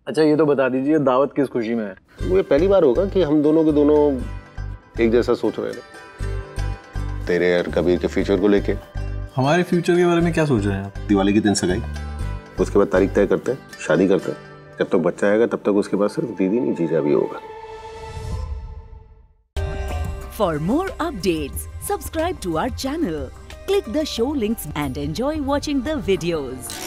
अच्छा ये तो बता दीजिए दावत किस खुशी में है? वो पहली बार होगा कि हम दोनों के दोनों एक जैसा सोच रहे हैं तेरे और कबीर के फ्यूचर को लेके। हमारे फ्यूचर के बारे में क्या सोच रहे हैं आप? दिवाली के दिन सगाई, उसके बाद तारीख तय करते हैं, शादी करते हैं। जब तक बच्चा आएगा तब तक उसके पास सिर्फ दीदी नहीं जीजा भी होगा। For more updates, subscribe to our channel, click the show links and enjoy watching the videos.